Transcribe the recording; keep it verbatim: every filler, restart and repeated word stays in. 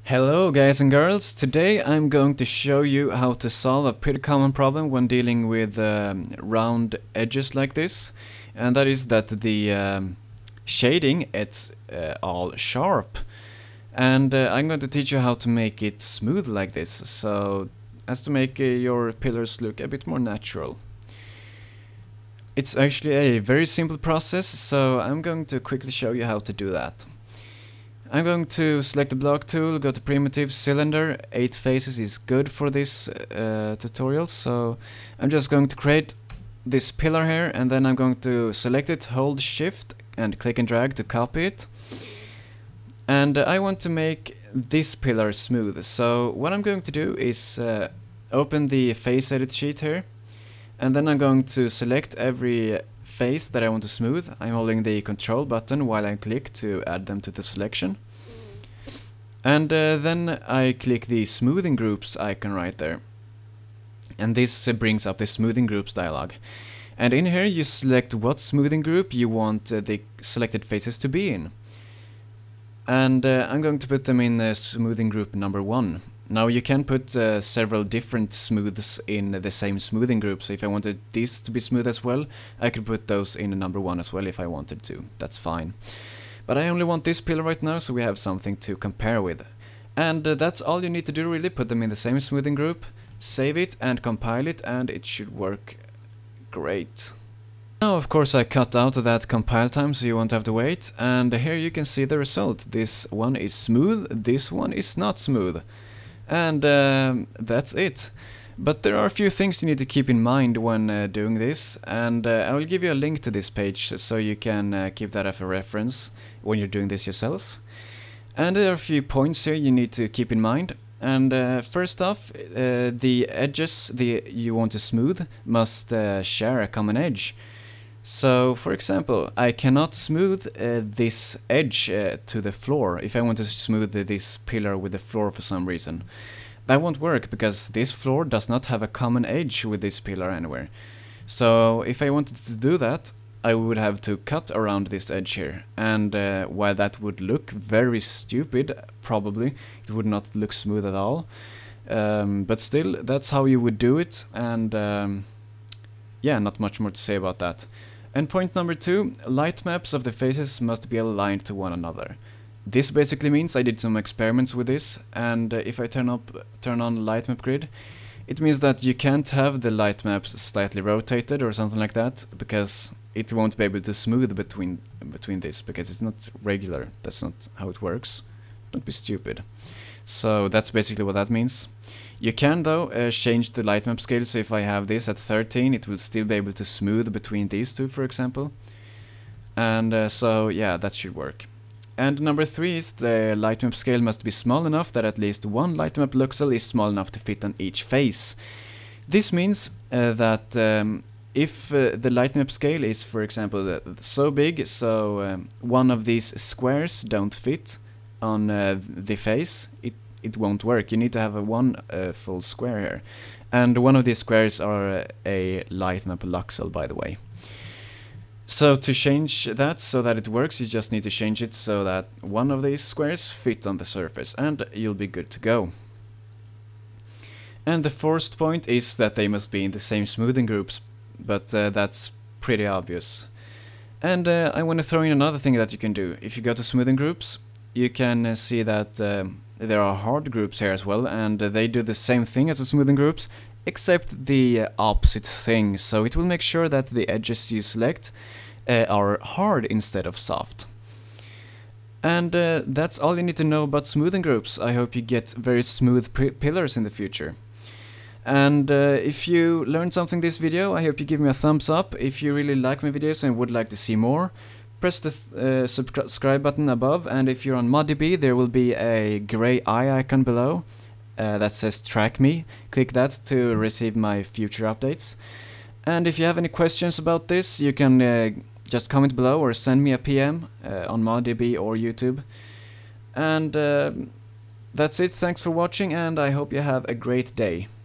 Hello guys and girls, today I'm going to show you how to solve a pretty common problem when dealing with um, round edges like this, and that is that the um, shading, it's uh, all sharp, and uh, I'm going to teach you how to make it smooth like this, so as to make uh, your pillars look a bit more natural. It's actually a very simple process, so I'm going to quickly show you how to do that. I'm going to select the block tool, go to primitive cylinder, eight faces is good for this uh, tutorial, so I'm just going to create this pillar here, and then I'm going to select it, hold shift and click and drag to copy it. And uh, I want to make this pillar smooth, so what I'm going to do is uh, open the face edit sheet here, and then I'm going to select every face that I want to smooth. I'm holding the control button while I click to add them to the selection. And uh, then I click the smoothing groups icon right there. And this uh, brings up the smoothing groups dialog. And in here you select what smoothing group you want uh, the selected faces to be in. And uh, I'm going to put them in uh, smoothing group number one. Now you can put uh, several different smooths in the same smoothing group, so if I wanted this to be smooth as well, I could put those in number one as well if I wanted to. That's fine. But I only want this pillar right now, so we have something to compare with. And uh, that's all you need to do really, put them in the same smoothing group, save it and compile it, and it should work great. Now of course I cut out that compile time so you won't have to wait, and here you can see the result. This one is smooth, this one is not smooth. And um, that's it. But there are a few things you need to keep in mind when uh, doing this, and uh, I will give you a link to this page so you can uh, keep that as a reference when you're doing this yourself. And there are a few points here you need to keep in mind. And uh, first off, uh, the edges the you want to smooth must uh, share a common edge. So, for example, I cannot smooth uh, this edge uh, to the floor if I want to smooth uh, this pillar with the floor for some reason. That won't work because this floor does not have a common edge with this pillar anywhere. So, if I wanted to do that, I would have to cut around this edge here. And uh, while that would look very stupid, probably, it would not look smooth at all. Um, but still, that's how you would do it, and um, yeah, not much more to say about that. And point number two, light maps of the faces must be aligned to one another. This basically means I did some experiments with this, and uh, if I turn up, turn on light map grid, it means that you can't have the light maps slightly rotated or something like that, because it won't be able to smooth between between this, because it's not regular. That's not how it works. Don't be stupid. So that's basically what that means. You can though uh, change the light map scale, so if I have this at thirteen, it will still be able to smooth between these two, for example. And uh, so yeah, that should work. And number three is the light map scale must be small enough that at least one light map luxel is small enough to fit on each face. This means uh, that um, if uh, the light map scale is, for example, uh, so big, so um, one of these squares don't fit on uh, the face, it it won't work. You need to have a one uh, full square here, and one of these squares are uh, a light map luxel, by the way. So to change that so that it works, you just need to change it so that one of these squares fit on the surface, and you'll be good to go. And the fourth point is that they must be in the same smoothing groups, but uh, that's pretty obvious. And uh, I want to throw in another thing that you can do. If you go to smoothing groups, you can uh, see that um, there are hard groups here as well, and uh, they do the same thing as the smoothing groups, except the uh, opposite thing. So it will make sure that the edges you select uh, are hard instead of soft. And uh, that's all you need to know about smoothing groups. I hope you get very smooth pillars in the future. And uh, if you learned something this video, I hope you give me a thumbs up. If you really like my videos and would like to see more, press the uh, subscribe button above, and if you're on ModDB, there will be a gray eye icon below uh, that says track me. Click that to receive my future updates. And if you have any questions about this, you can uh, just comment below or send me a P M uh, on ModDB or YouTube. And uh, that's it. Thanks for watching, and I hope you have a great day.